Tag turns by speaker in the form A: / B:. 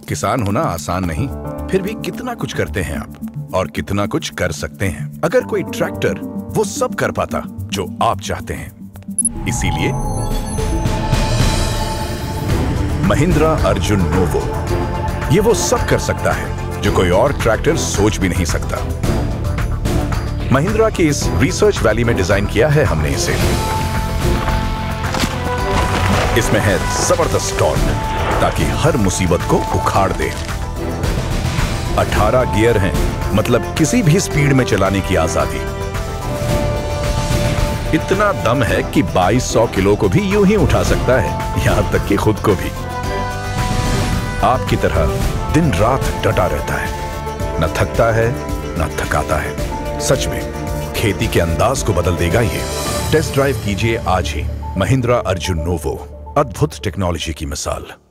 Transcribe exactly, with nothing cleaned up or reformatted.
A: किसान होना आसान नहीं, फिर भी कितना कुछ करते हैं आप और कितना कुछ कर सकते हैं। अगर कोई ट्रैक्टर वो सब कर पाता जो आप चाहते हैं, इसीलिए महिंद्रा अर्जुन नोवो, ये वो सब कर सकता है जो कोई और ट्रैक्टर सोच भी नहीं सकता। महिंद्रा की इस रिसर्च वैली में डिजाइन किया है हमने इसे। इसमें है जबरदस्त टॉर्क ताकि हर मुसीबत को उखाड़ दे। अठारह गियर हैं, मतलब किसी भी स्पीड में चलाने की आजादी। इतना दम है कि बाईस सौ किलो को भी यूं ही उठा सकता है, यहां तक कि खुद को भी। आपकी तरह दिन रात डटा रहता है, न थकता है न थकाता है। सच में खेती के अंदाज को बदल देगा ये। टेस्ट ड्राइव कीजिए आज ही महिंद्रा अर्जुन नोवो, अद्भुत टेक्नोलॉजी की मिसाल।